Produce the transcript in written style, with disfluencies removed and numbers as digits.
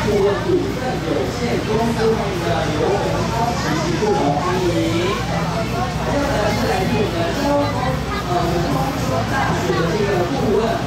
顾问股份有限公司的刘文超执行部门欢迎。还有呢是来自我们中国大学的这个顾问。